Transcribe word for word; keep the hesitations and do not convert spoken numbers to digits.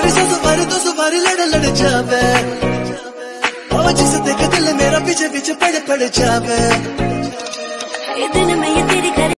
सौ सुपारी तो सुपारी लड़ लड़ जावे, और जिसे देखे दिल मेरा पीछे पीछे पड़ पड़ जावे। ये दिन में ये तेरी